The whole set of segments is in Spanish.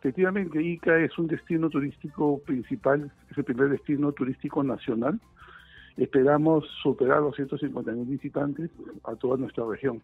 Efectivamente, Ica es un destino turístico principal, es el primer destino turístico nacional. Esperamos superar los 150.000 visitantes a toda nuestra región.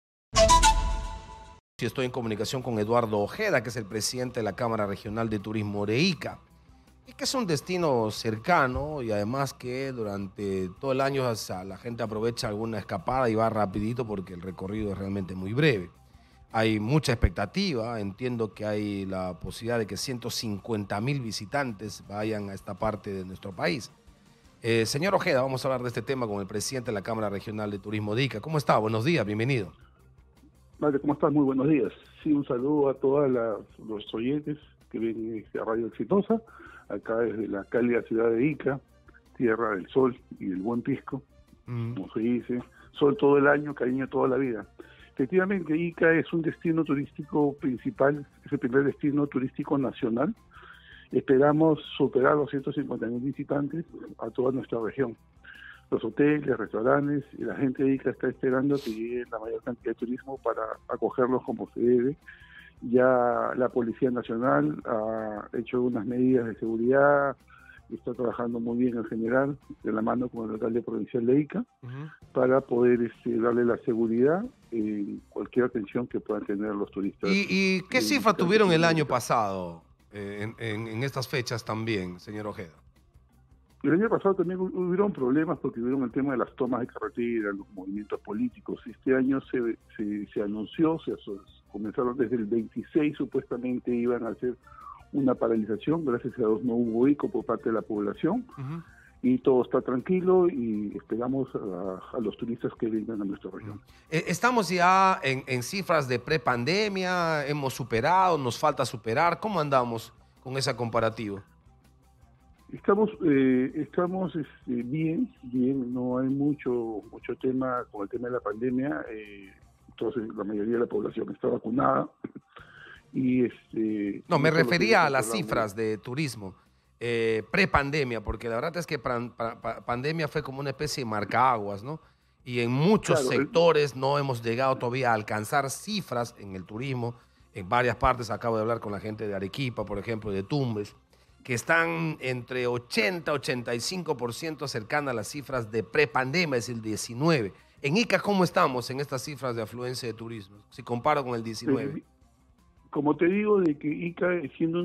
Estoy en comunicación con Eduardo Ojeda, que es el presidente de la Cámara Regional de Turismo de Ica. Ica es un destino cercano y además que durante todo el año la gente aprovecha alguna escapada y va rapidito porque el recorrido es realmente muy breve. Hay mucha expectativa, entiendo que hay la posibilidad de que 150.000 visitantes vayan a esta parte de nuestro país. Señor Ojeda, vamos a hablar de este tema con el presidente de la Cámara Regional de Turismo de Ica. ¿Cómo está? Buenos días, bienvenido. Madre, ¿cómo estás? Muy buenos días. Sí, un saludo a todos los oyentes que ven a Radio Exitosa, acá desde la cálida ciudad de Ica, tierra del sol y del buen pisco, como se dice, sol todo el año, cariño toda la vida. Efectivamente, Ica es un destino turístico principal, es el primer destino turístico nacional. Esperamos superar los 150.000 visitantes a toda nuestra región. Los hoteles, restaurantes y la gente de Ica está esperando que llegue la mayor cantidad de turismo para acogerlos como se debe. Ya la Policía Nacional ha hecho unas medidas de seguridad, está trabajando muy bien en general, de la mano con el alcalde provincial de Ica, para poder darle la seguridad en cualquier atención que puedan tener los turistas. ¿Y qué cifra tuvieron el año pasado en estas fechas también, señor Ojeda? El año pasado también hubieron problemas porque hubieron el tema de las tomas de carretera, los movimientos políticos. Este año se anunció, comenzaron desde el 26, supuestamente iban a hacer una paralización, gracias a Dios no hubo eco por parte de la población, y todo está tranquilo y esperamos a los turistas que vengan a nuestra región. ¿Estamos ya en cifras de prepandemia? ¿Hemos superado? ¿Nos falta superar? ¿Cómo andamos con ese comparativo? Estamos bien, no hay mucho tema con el tema de la pandemia. Entonces la mayoría de la población está vacunada. No, me refería a las cifras de turismo prepandemia, porque la verdad es que pandemia fue como una especie de marcaaguas, ¿no? Y en muchos sectores no hemos llegado todavía a alcanzar cifras en el turismo. En varias partes, acabo de hablar con la gente de Arequipa, por ejemplo, de Tumbes, que están entre 80-85% cercanas a las cifras de prepandemia, es el 19. En Ica, ¿cómo estamos en estas cifras de afluencia de turismo, si comparo con el 19? Como te digo, de que Ica, siendo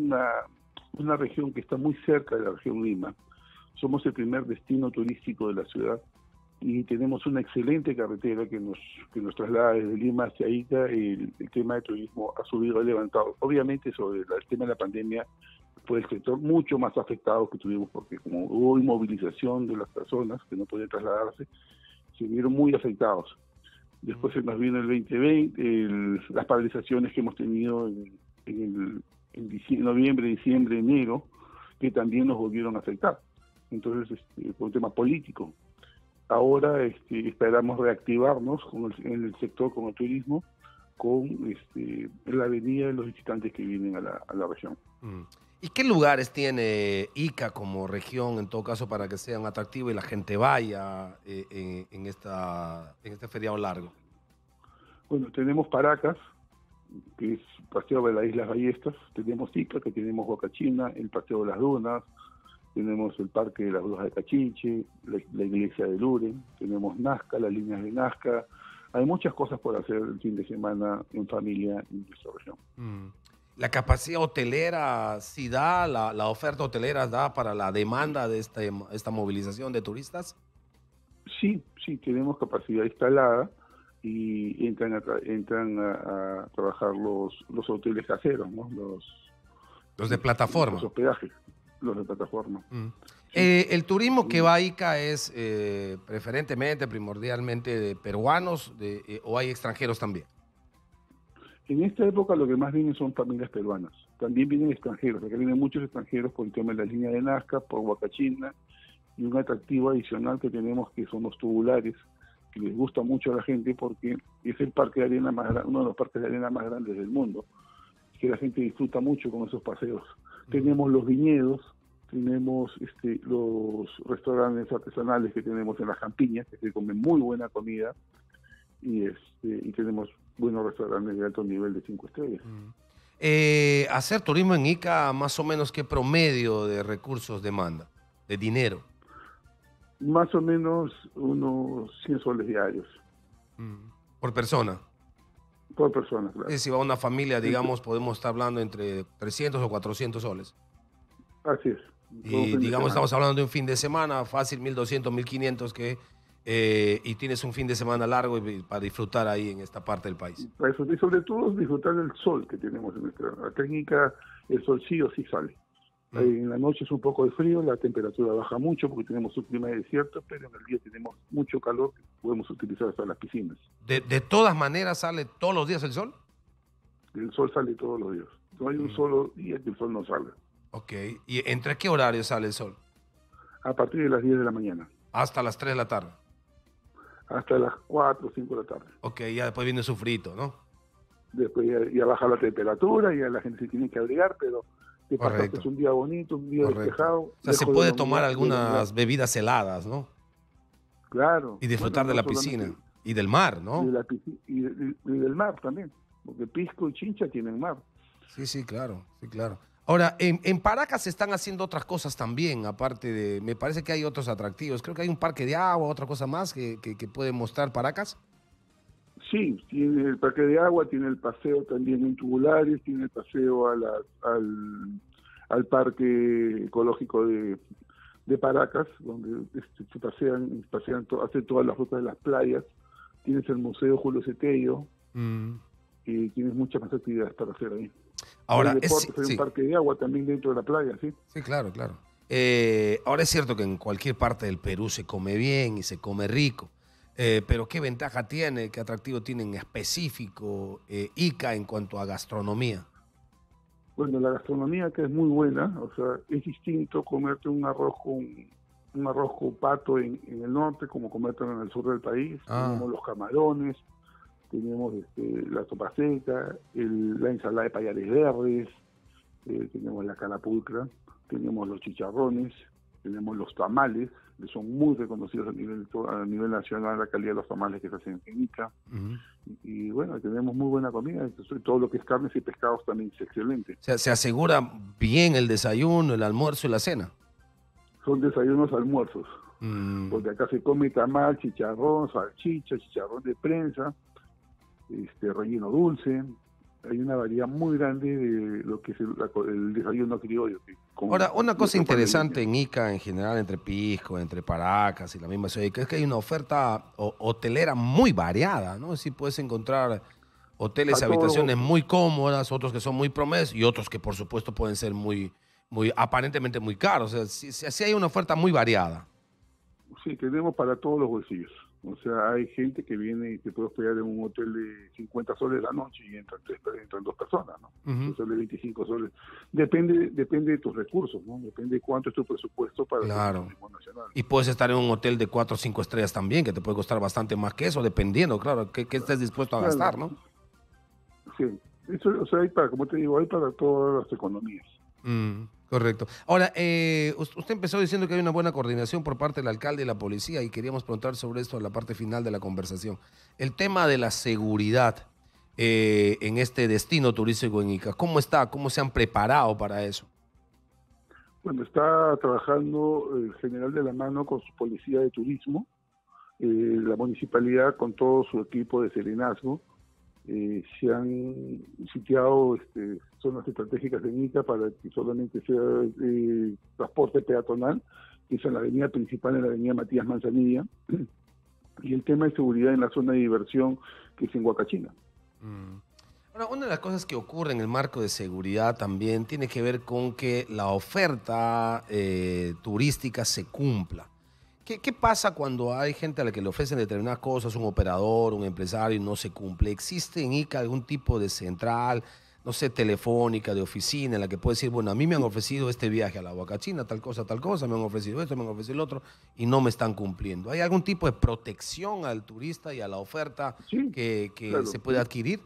una región que está muy cerca de la región Lima, somos el primer destino turístico de la ciudad y tenemos una excelente carretera que nos traslada desde Lima hacia Ica. El tema de turismo ha subido, ha levantado. Obviamente sobre el tema de la pandemia fue el sector mucho más afectado que tuvimos, porque como hubo inmovilización de las personas que no podían trasladarse, se vieron muy afectados. Después se nos vino el 2020, las paralizaciones que hemos tenido en noviembre, diciembre, enero, que también nos volvieron a afectar. Entonces, por un tema político. Ahora esperamos reactivarnos en el sector con el turismo, con la venida de los visitantes que vienen a la región. ¿Y qué lugares tiene Ica como región, en todo caso, para que sean atractivos y la gente vaya en este feriado largo? Bueno, tenemos Paracas, que es Paseo de las Islas Ballestas, tenemos Ica, que tenemos Huacachina, el Paseo de las Dunas, tenemos el Parque de las Brujas de Cachinche, la Iglesia de Luren, tenemos Nazca, las líneas de Nazca. Hay muchas cosas por hacer el fin de semana en familia en nuestra región. ¿La capacidad hotelera sí da, la oferta hotelera da para la demanda de esta movilización de turistas? Sí, tenemos capacidad instalada y entran a trabajar los hoteles caseros, ¿no? Los de plataforma. Los hospedajes, los de plataforma. El turismo que va a Ica es preferentemente, primordialmente de peruanos o hay extranjeros también. En esta época lo que más vienen son familias peruanas. También vienen extranjeros, acá vienen muchos extranjeros por el tema de la línea de Nazca, por Huacachina, y un atractivo adicional que tenemos que son los tubulares, que les gusta mucho a la gente porque es el parque de arena uno de los parques de arena más grandes del mundo, que la gente disfruta mucho con esos paseos. Tenemos los viñedos, tenemos los restaurantes artesanales que tenemos en las campiñas, que se comen muy buena comida, y tenemos buenos restaurantes de alto nivel de 5 estrellas. Hacer turismo en Ica, más o menos, ¿qué promedio de recursos demanda? De dinero. Más o menos unos 100 soles diarios. Por persona. Por persona, claro. Si va una familia, Sí, digamos, podemos estar hablando entre 300 o 400 soles. así es. Todo un Y fin de digamos, semana. estamos hablando de un fin de semana, fácil, 1.200, 1.500, y tienes un fin de semana largo para disfrutar ahí en esta parte del país. Eso, y sobre todo disfrutar del sol que tenemos en nuestra técnica. El sol sí o sí sale. En la noche es un poco de frío, la temperatura baja mucho porque tenemos un clima de desierto, pero en el día tenemos mucho calor que podemos utilizar hasta las piscinas. De todas maneras, ¿sale todos los días el sol? El sol sale todos los días. No hay un solo día que el sol no salga. Ok. ¿Y entre qué horario sale el sol? A partir de las 10 de la mañana. Hasta las 3 de la tarde. Hasta las 4 o 5 de la tarde. Ok, ya después viene su frito, ¿no? Después ya baja la temperatura, ya la gente se tiene que abrigar, pero te Correcto. pasaste un día bonito, un día despejado. O sea, se lejos de puede la tomar humedad, algunas bebidas heladas, ¿no? Claro. Y disfrutar Bueno, de no la piscina. solamente- Y del mar, Y, ¿no? de la y del mar también, porque Pisco y Chincha tienen mar. Sí, sí, claro, sí, claro. Ahora, en Paracas se están haciendo otras cosas también, aparte de, me parece que hay otros atractivos. Creo que hay un parque de agua, otra cosa más que puede mostrar Paracas. Sí, tiene el parque de agua, tiene el paseo también en tubulares, tiene el paseo al parque ecológico de Paracas, donde se pasean hacen todas las rutas de las playas. Tienes el Museo Julio Cetello y tienes muchas más actividades para hacer ahí. Ahora, Hay deportes, hay un parque de agua también dentro de la playa, ¿sí? Sí, claro, claro. Ahora es cierto que en cualquier parte del Perú se come bien y se come rico, pero ¿qué ventaja tiene, qué atractivo tiene en específico Ica en cuanto a gastronomía? Bueno, la gastronomía acá es muy buena, o sea, es distinto comerte un arroz con pato en el norte como comértelo en el sur del país. Tenemos los camarones, tenemos la sopa seca, la ensalada de payares verdes, tenemos la calapulcra, tenemos los chicharrones, tenemos los tamales, que son muy reconocidos a nivel nacional la calidad de los tamales que se hacen en Ica. Y bueno, tenemos muy buena comida, entonces, todo lo que es carnes y pescados también es excelente. O sea, se asegura bien el desayuno, el almuerzo y la cena. Son desayunos, almuerzos, porque acá se come tamal, chicharrón, salchicha, chicharrón de prensa, relleno dulce. Hay una variedad muy grande de lo que es el desayuno criollo. Ahora, una cosa interesante en Ica en general, entre Pisco, entre Paracas y la misma ciudad de Ica, es que hay una oferta hotelera muy variada, ¿no? Es decir, puedes encontrar hoteles y habitaciones muy cómodas, otros que son muy promesas y otros que por supuesto pueden ser aparentemente muy caros. O sea, sí hay una oferta muy variada. Sí, tenemos para todos los bolsillos. O sea, hay gente que viene y te puede hospedar en un hotel de 50 soles la noche y entran dos personas, ¿no? Un hotel de 25 soles. Depende de tus recursos, ¿no? Depende de cuánto es tu presupuesto para el turismo nacional. Y puedes estar en un hotel de 4 o 5 estrellas también, que te puede costar bastante más que eso, dependiendo, claro, que estés dispuesto a gastar, ¿no? Sí, eso, o sea, hay para, como te digo, hay para todas las economías. Correcto. Ahora, usted empezó diciendo que hay una buena coordinación por parte del alcalde y la policía y queríamos preguntar sobre esto en la parte final de la conversación. El tema de la seguridad en este destino turístico en Ica, ¿cómo está? ¿Cómo se han preparado para eso? Bueno, está trabajando el general de la mano con su policía de turismo, la municipalidad con todo su equipo de serenazgo. Se han sitiado zonas estratégicas de Ica para que solamente sea transporte peatonal, que es en la avenida principal, en la avenida Matías Manzanilla, y el tema de seguridad en la zona de diversión, que es en Huacachina. Ahora, una de las cosas que ocurre en el marco de seguridad también tiene que ver con que la oferta turística se cumpla. ¿Qué pasa cuando hay gente a la que le ofrecen determinadas cosas, un operador, un empresario, y no se cumple? ¿Existe en Ica algún tipo de central, no sé, telefónica, de oficina, en la que puede decir, bueno, a mí me han ofrecido este viaje a la Huacachina, tal cosa, me han ofrecido esto, me han ofrecido el otro, y no me están cumpliendo? ¿Hay algún tipo de protección al turista y a la oferta que claro, se puede adquirir?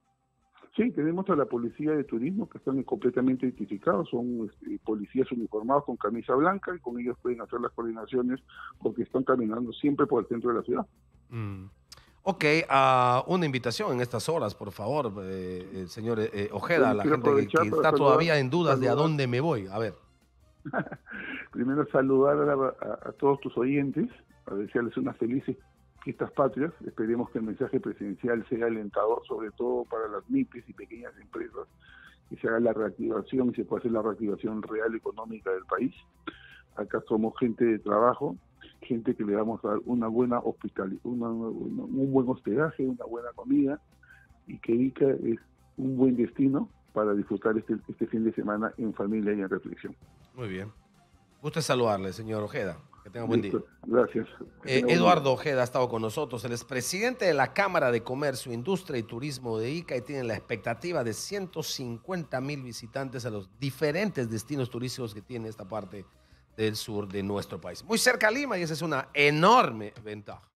Sí, tenemos a la policía de turismo que están completamente identificados, son policías uniformados con camisa blanca y con ellos pueden hacer las coordinaciones porque están caminando siempre por el centro de la ciudad. Ok, una invitación en estas horas, por favor, señor Ojeda, a la Quiero gente aprovechar que para está todavía en dudas de a saludar. dónde me voy. A ver. Primero saludar a todos tus oyentes, a desearles unas felices fiestas patrias. Esperemos que el mensaje presidencial sea alentador, sobre todo para las MIPES y pequeñas empresas, que se haga la reactivación y se pueda hacer la reactivación real económica del país. Acá somos gente de trabajo, gente que le vamos a dar una buena hospitalidad, un buen hospedaje, una buena comida, y que Ica es un buen destino para disfrutar este fin de semana en familia y en reflexión. Muy bien. Gusto en saludarle, señor Ojeda. Que tenga buen día. Listo, gracias. Que tenga buen día. Eduardo Ojeda ha estado con nosotros. Él es presidente de la Cámara de Comercio, Industria y Turismo de Ica y tiene la expectativa de 150,000 visitantes a los diferentes destinos turísticos que tiene esta parte del sur de nuestro país. Muy cerca a Lima y esa es una enorme ventaja.